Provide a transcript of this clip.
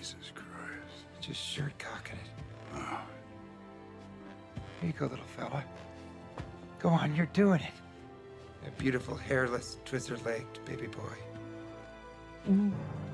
Jesus Christ. Just shirt cocking it. Oh. Here you go, little fella. Go on, you're doing it. A beautiful, hairless, twizzler-legged baby boy.